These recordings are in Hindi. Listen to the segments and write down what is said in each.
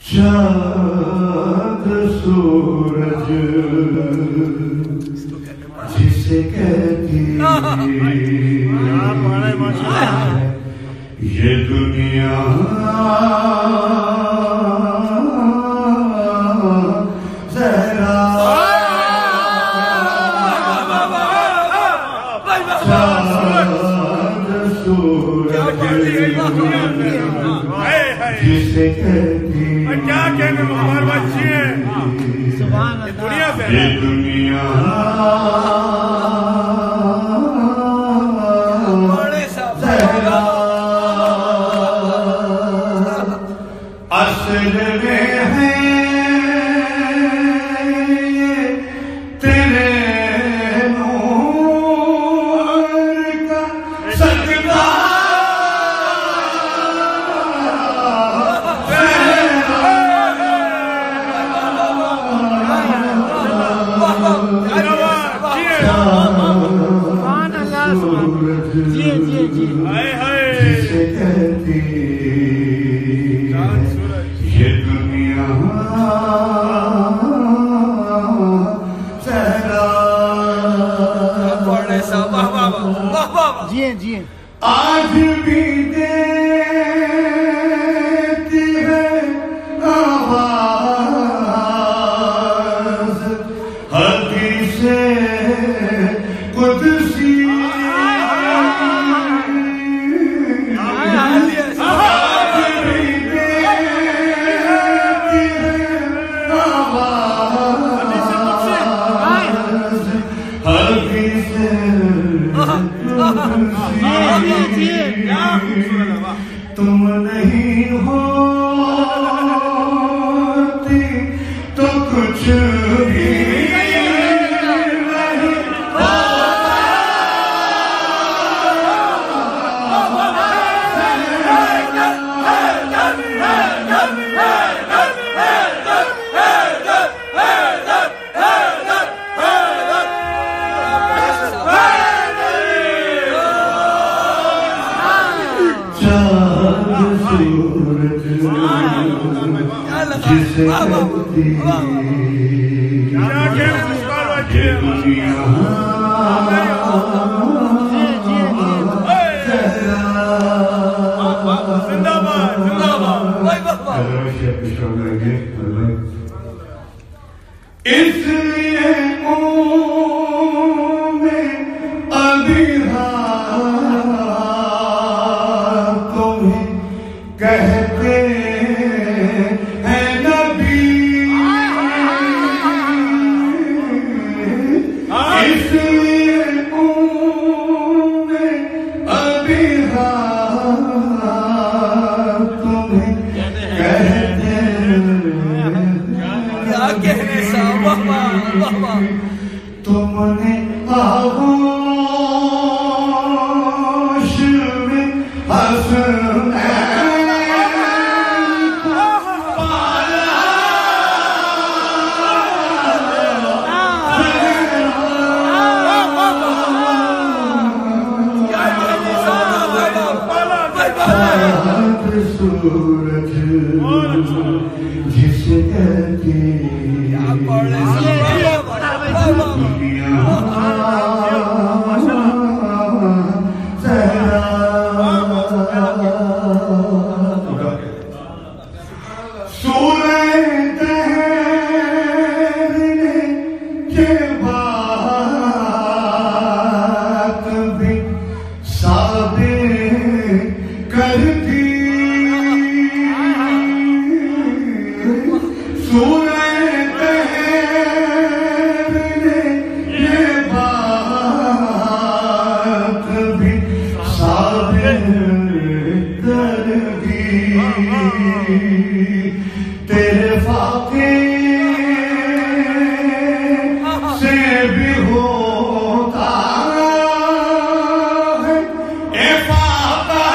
चाँद सूरज जिसे कहती ये दुनिया जरा चाँद सूरज जिसे कहती क्या कहने मुबारक बच्ची है दुनिया से ये दुनिया जरा असल में है तेरे नूर का सजदा जिसे कहती ये दुनिया जरा आज भी देती है आवाज हदीसे कुदसी तुम नहीं होती तो कुछ भी जिसे कहती ये दुनिया इसलिए में अभी तुम्हें कहते हैं नबी इसलिए में अभी तुम्हें कहते क्या कहने तुमने आगोश में हंसना सूरज जिसे कहती दुनिया जरा सूरज ठहरने के बाद भी साबित करती सूरज ठहरने के बाद भी साबित करती तेरे फाके से भी होता है ए फाका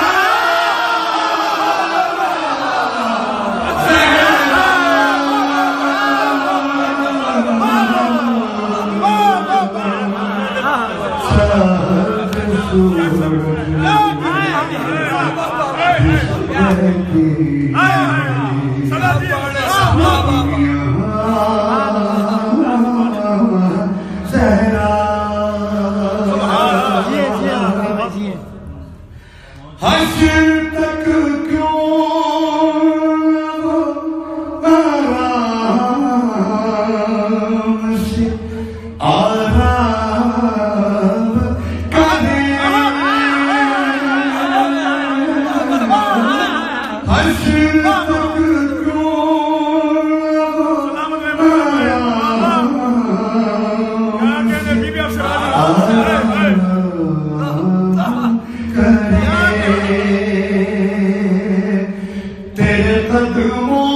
तेरे कदमों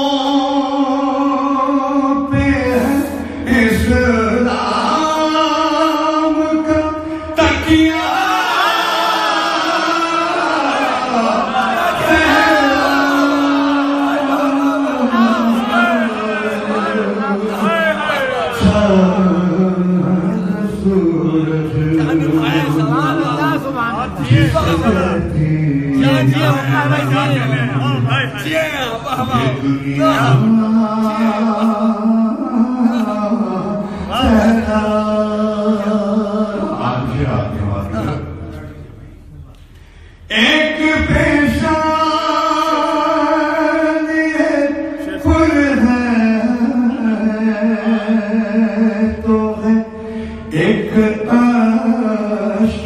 पे इस्लाम का तकिया एक पेशान ये फुल है तो है एक आशिक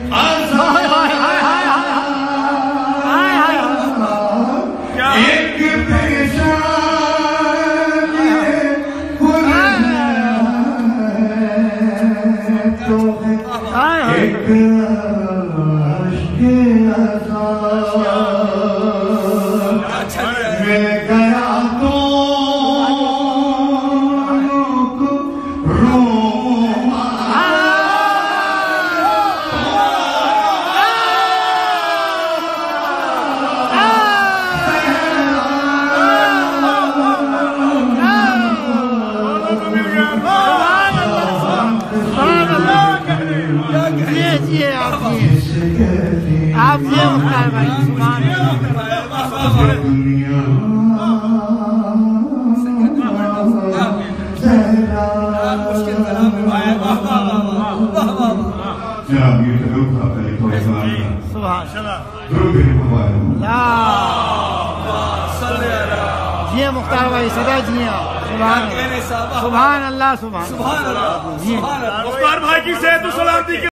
एक पेशान ये फुल है तो है एक मैं गया तो रोमा आप ये मुख्तार भाई सुभान दुनिया जनाब ये तकल्लुफ था पहले थोड़ा सा सुभान ये मुख्तार भाई सदा जिया सुभान अल्लाह सुभान मुख्तार भाई की सेहत सलामती